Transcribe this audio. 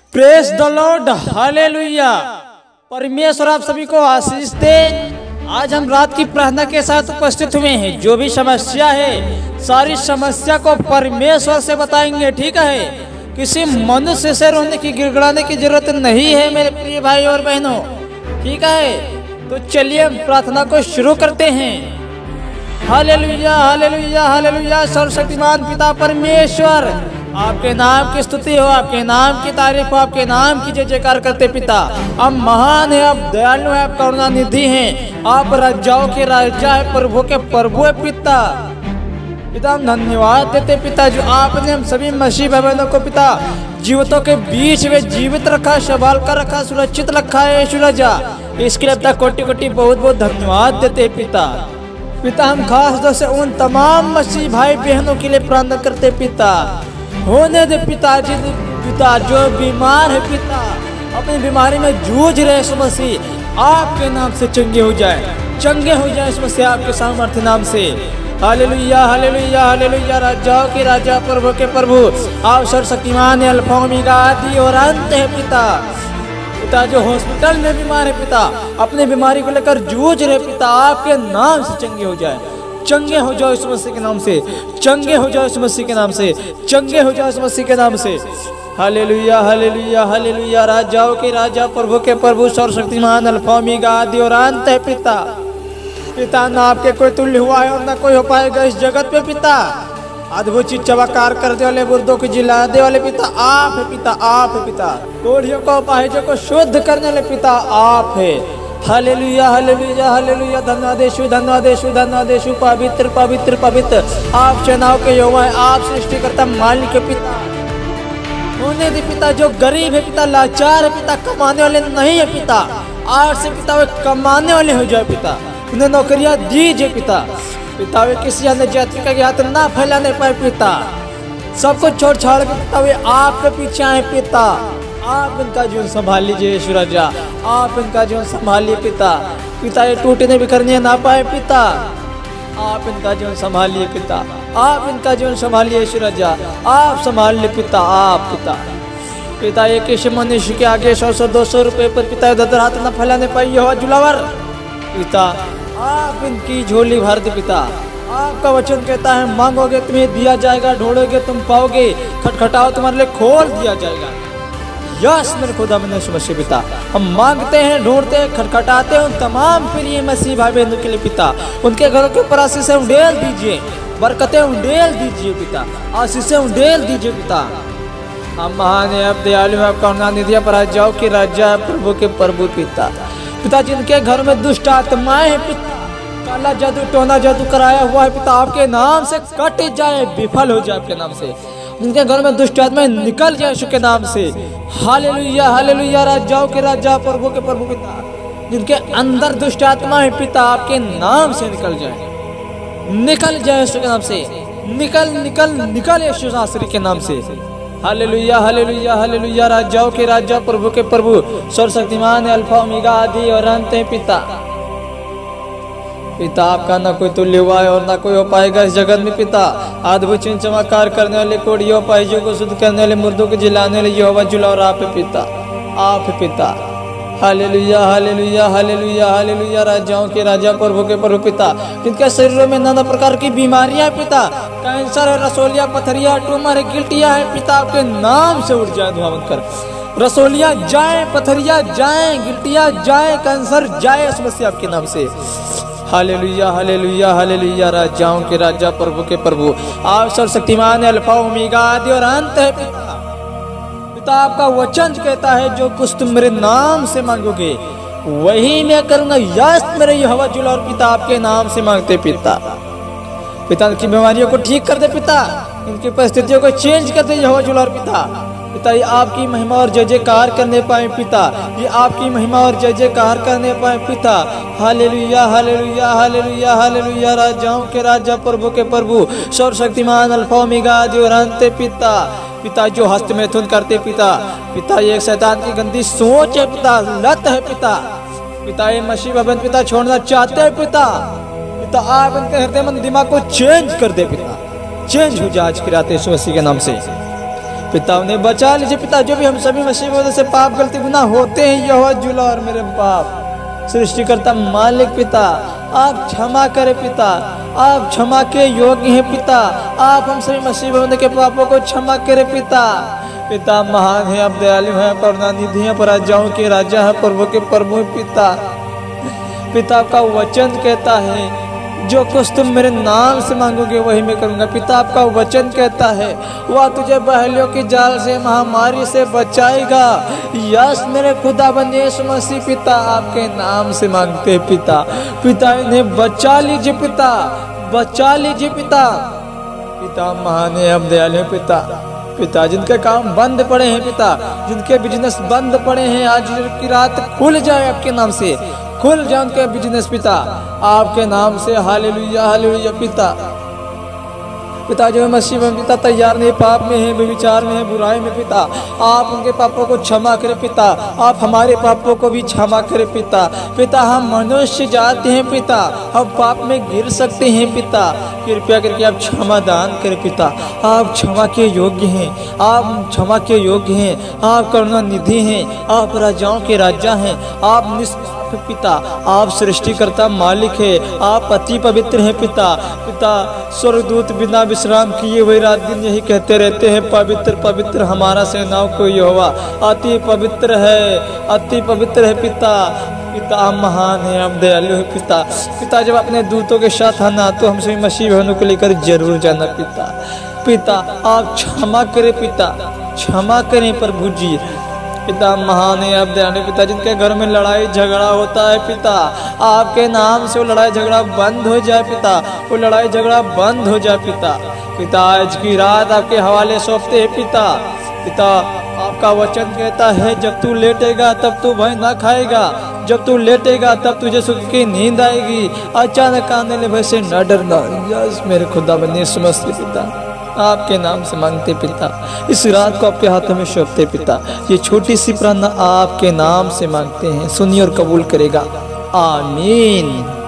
Praise the Lord, hallelujah. परमेश्वर आप सभी को आशीष दे। आज हम रात की प्रार्थना के साथ उपस्थित हुए हैं। जो भी समस्या है, सारी समस्या को परमेश्वर से बताएंगे, ठीक है। किसी मनुष्य से रोने की, गिड़गिड़ाने की जरूरत नहीं है मेरे प्रिय भाई और बहनों, ठीक है। तो चलिए हम प्रार्थना को शुरू करते हैं। Hallelujah, hallelujah, hallelujah. सर्वशक्तिमान पिता परमेश्वर, आपके नाम की स्तुति हो, आपके नाम की तारीफ हो, आपके नाम की जय जयकार करते पिता। आप महान है, आप दयालु है, आप करुणा निधि हैं, आप राजाओं के राजा है, प्रभु के प्रभु है पिता। पिता हम धन्यवाद देते पिता, जो आपने हम सभी मसीह बहनों को पिता जीवितों के बीच में जीवित रखा, संभाल कर रखा, सुरक्षित रखा है यीशु राजा। इसके लिए पिता कोटि कोटि बहुत बहुत धन्यवाद देते पिता। पिता हम खास तौर से उन तमाम मसीह भाई बहनों के लिए प्रार्थना करते पिता। होने दे पिताजी, पिता जो बीमार है पिता, अपनी बीमारी में जूझ रहे मसीह, आपके नाम से चंगे हो जाए, चंगे हो जाए इस मसीह आपके सामर्थ्य नाम से। Hallelujah, hallelujah, hallelujah. राजाओं के राजा, प्रभु के प्रभु, आप सर्वशक्तिमान है, अल्फा ओमेगा, आदि और अंत है पिता। पिता जो हॉस्पिटल में बीमार है पिता, अपनी बीमारी को लेकर जूझ रहे पिता, आपके नाम से चंगे हो जाए, चंगे हो जाओ इस मसीह के नाम से, चंगे हो जाओ इस मसीह के नाम से, चंगे हो जाओ इस मसीह के नाम से। Hallelujah, hallelujah, hallelujah. राजाओं के राजा, प्रभु के प्रभु, सर्वशक्तिमान, अल्फा ओमेगा, आदि और अंत है पिता। पिता ना आपके कोई तुल्य हुआ है और ना कोई हो पाएगा इस जगत पे पिता। अद्भुत चीज चमत्कार करने वाले, मुर्दों को जिलाने वाले पिता आप है पिता, आप है पिता। कोढ़ियों को, अपाहिजों को शुद्ध करने वाले पिता आप है। Hallelujah, hallelujah, hallelujah. धन्यवाद यीशु, धन्यवाद यीशु, धन्यवाद यीशु। पवित्र पवित्र पवित्र आप सेनाओं के यहोवा है, आप सृष्टिकर्ता मालिक के पिता। होने दे पिता जो गरीब है पिता, लाचार है पिता, कमाने वाले नहीं है पिता, आज से पिता वे कमाने वाले हो जाए पिता। उन्हें नौकरियां दीजिए पिता। पिता वे किसी अन्य जाति का हाथ ना फैलाने पाए पिता। सब कुछ छोड़ छाड़ के पिता वे आपके पीछे आए पिता। आप इनका जीवन संभाल लीजिए यीशु राजा, आप इनका जीवन संभालिए पिता। पिता ये टूटने बिखरने ना पाए पिता, आप इनका जीवन संभालिए पिता, आप इनका जीवन संभालिए यीशु राजा, आप संभाल ले पिता, आप पिता। पिता ये किसी मनुष्य के आगे 100-200 रुपए पर पिता इधर हाथ न फैलाने पाई हो जुलावर पिता, आप इनकी झोली भर दे पिता। आपका वचन कहता है मांगोगे तुम्हें दिया जाएगा, ढूंढोगे तुम पाओगे, खटखटाओ तुम्हारे लिए खोल दिया जाएगा। यस मेरे खुदा मैंने मसीह पिता, हम मांगते हैं, ढूंढते हैं, खटखटाते हैं उन तमाम प्रिय मसीह भाई बहनों के लिए पिता। उनके घरों के ऊपर आशीषें उंडेल दीजिए, बरकतें उंडेल दीजिए पिता, आशीषें उंडेल दीजिए पिता। हम महान है, अब दयालु है, आप करुणा निधि, आप राजाओं के राजा, प्रभु के प्रभु पिता। पिता जिनके घर में दुष्ट आत्माएं हैं पिता, काला जादू, टोना जादू कराया हुआ है पिता, आपके नाम से कट जाए, विफल हो जाए आपके नाम से। उनके घर में दुष्ट आत्माएं निकल जाए यीशु के नाम से। Hallelujah, hallelujah. राजाओं के राजा, प्रभु के प्रभु पिता, जिनके अंदर दुष्ट आत्मा है पिता, आपके नाम से निकल जाए, निकल जाए यीशु के नाम से, निकल निकल निकल यीशु नासरी के नाम से। Hallelujah, hallelujah, hallelujah. राजाओं के राजा, प्रभु के प्रभु, सर्वशक्तिमान है, अल्फा ओमेगा, आदि और अंत है पिता। पिता आपका ना कोई तुल्य हुआ है और ना कोई हो पाएगा इस जगत में पिता। अद्भुत चिन्ह चमत्कार करने वाले, कोढ़ियों अपाहिजों को शुद्ध करने वाले, मुर्दों को जिलाने वाले यहोवा जुलावर आप है पिता, आप है पिता। Hallelujah, hallelujah, hallelujah, hallelujah. राजाओं के राजा, प्रभु के प्रभु पिता, जिनके शरीरों में नाना प्रकार की बीमारियां है पिता, कैंसर है, रसोलिया, पथरिया, ट्यूमर है, गिल्टियां है पिता, आपके नाम से उठ जाए धुआं कर। रसोलिया जाए, पथरिया जाए, गिल्टियां जाए, कैंसर जाए इस मसीह आपके नाम से। Hallelujah, hallelujah, hallelujah. राजाओं के राजा, प्रभु के प्रभु, आप सर्वशक्तिमान है, अल्फा ओमेगा, आदि और अंत है पिता। पिता आपका वचन कहता है जो कुछ तुम मेरे नाम से मांगोगे वही मैं करूंगा। यस मेरे यहोवा जुलावर पिता, आपके नाम से मांगते पिता। पिता इनकी बीमारियों को ठीक कर दे पिता, इनकी परिस्थितियों को चेंज कर दे यहोवा जुलावर पिता। पिता ये आपकी महिमा और जय जयकार करने पाए पिता, ये आपकी महिमा और जय जयकार करने पाए पिता। Hallelujah, hallelujah, hallelujah, hallelujah. राजाओं के राजा, प्रभु के प्रभु, सर्वशक्तिमान, अल्फा ओमेगा, आदि और अंत पिता। पिता जो हस्त मैथुन करते पिता, पिता ये शैतान की गंदी सोच है पिता, लत है पिता। पिता ये मसीह भवन पिता छोड़ना चाहते हैं पिता। पिता आप इनके हृदय मन दिमाग को चेंज कर दे पिता, चेंज हो जाए आज की रात यीशु मसीह के नाम से। पिता उन्हें बचा लीजिए पिता। जो भी हम सभी मसीह वजह से पाप गलती गुनाह होते हैं, यहोवा जुला और मेरे बाप सृष्टिकर्ता मालिक पिता, आप क्षमा करें पिता। आप क्षमा के योग्य हैं पिता। आप हम सभी मसीह बंदे के पापों को क्षमा करें पिता। पिता महान है, आप दयालु हैं, करुणानिधि हैं, राजाओं के राजा है, प्रभु के प्रभु हैं पिता। पिता का वचन कहता है जो कुछ तुम मेरे नाम से मांगोगे वही मैं करूंगा। पिता आपका वचन कहता है वह तुझे बहलियों की जाल से महामारी से बचाएगा। यस मेरे खुदाबंद यीशु मसीह पिता, आपके नाम से मांगते हैं पिता। पिता इन्हें बचा लीजिए पिता, बचा लीजिए पिता। पिता महान है, अब दयालु हैं पिता। पिता जिनके काम बंद पड़े हैं पिता, जिनके बिजनेस बंद पड़े हैं, आज की रात खुल जाए आपके नाम से, खुल जाए उनके बिजनेस पिता, आपके नाम से। हालेलुया हालेलुया पिता। पिता जो मसीह में पिता तैयार नहीं, पाप में है, विचार में है, बुराई में पिता, आप उनके पापों को क्षमा करें पिता। आप हमारे पापों को भी क्षमा करें पिता। पिता हम मनुष्य जाते हैं पिता, हम पाप में गिर सकते हैं पिता, कृपया करके आप क्षमा दान करें पिता। आप क्षमा के योग्य हैं, आप क्षमा के योग्य हैं, आप करुणा निधि हैं, आप राजाओं के राजा हैं, आप निष्पाप पिता, आप सृष्टिकर्ता मालिक है, आप अति पवित्र हैं पिता। पिता स्वर्गदूत बिना विश्राम किए हुए रात दिन यही कहते रहते हैं, पवित्र पवित्र हमारा सेनाओं को यहोवा अति पवित्र है, अति पवित्र है पिता। पिता आप महान है, आप दयालु है पिता। पिता जब अपने दूतों के साथ आना तो हम सभी मसीह बहनों को लेकर जरूर जाना पिता। पिता आप क्षमा करें पिता, क्षमा करें प्रभु जी। पिता महान है, आप दयालु पिता। जिनके घर में लड़ाई झगड़ा होता है पिता, आपके नाम से वो लड़ाई झगड़ा बंद हो जाए पिता, वो लड़ाई झगड़ा बंद हो जाए पिता। पिता आज की रात आपके हवाले सौंपते हैं पिता। पिता आपका वचन कहता है जब तू लेटेगा तब तू भय ना खाएगा, जब तू लेटेगा तब तुझे सुख की नींद आएगी, अचानक आने वाले भय से न डरना। यस मेरे खुदा बने समझते पिता, आपके नाम से मांगते पिता। इस रात को आपके हाथों में सौंपते पिता। ये छोटी सी प्रार्थना आपके नाम से मांगते हैं, सुनिए और कबूल करेगा। आमीन।